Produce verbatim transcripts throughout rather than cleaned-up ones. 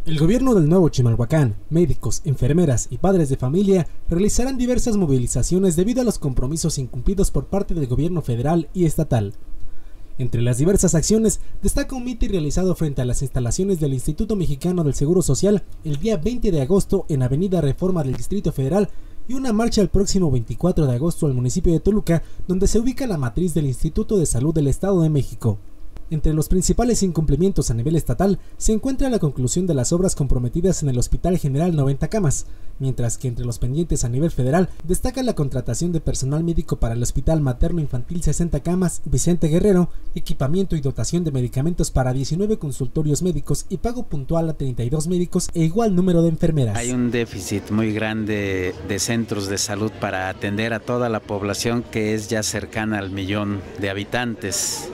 El gobierno del Nuevo Chimalhuacán, médicos, enfermeras y padres de familia realizarán diversas movilizaciones debido a los compromisos incumplidos por parte del gobierno federal y estatal. Entre las diversas acciones, destaca un mitin realizado frente a las instalaciones del Instituto Mexicano del Seguro Social el día veinte de agosto en Avenida Reforma del Distrito Federal y una marcha el próximo veinticuatro de agosto al municipio de Toluca, donde se ubica la matriz del Instituto de Salud del Estado de México. Entre los principales incumplimientos a nivel estatal se encuentra la conclusión de las obras comprometidas en el Hospital General noventa camas, mientras que entre los pendientes a nivel federal destaca la contratación de personal médico para el Hospital Materno Infantil sesenta camas Vicente Guerrero, equipamiento y dotación de medicamentos para diecinueve consultorios médicos y pago puntual a treinta y dos médicos e igual número de enfermeras. Hay un déficit muy grande de centros de salud para atender a toda la población, que es ya cercana al millón de habitantes.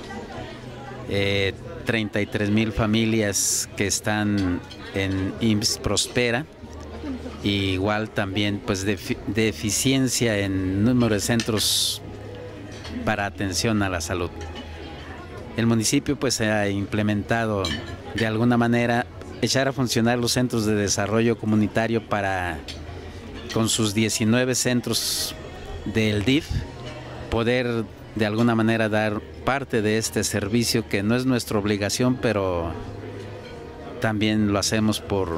Eh, treinta y tres mil familias que están en I M S S Prospera, y igual también pues defi deficiencia en número de centros para atención a la salud. El municipio pues ha implementado de alguna manera echar a funcionar los centros de desarrollo comunitario para, con sus diecinueve centros del D I F, poder de alguna manera dar parte de este servicio, que no es nuestra obligación, pero también lo hacemos por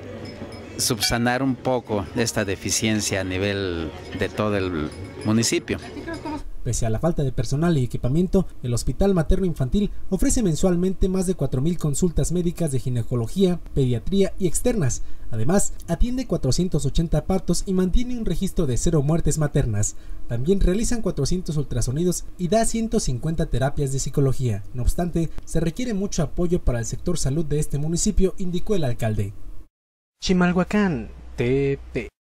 subsanar un poco esta deficiencia a nivel de todo el municipio. Pese a la falta de personal y equipamiento, el Hospital Materno Infantil ofrece mensualmente más de cuatro mil consultas médicas de ginecología, pediatría y externas. Además, atiende cuatrocientos ochenta partos y mantiene un registro de cero muertes maternas. También realizan cuatrocientos ultrasonidos y da ciento cincuenta terapias de psicología. No obstante, se requiere mucho apoyo para el sector salud de este municipio, indicó el alcalde. Chimalhuacán, T P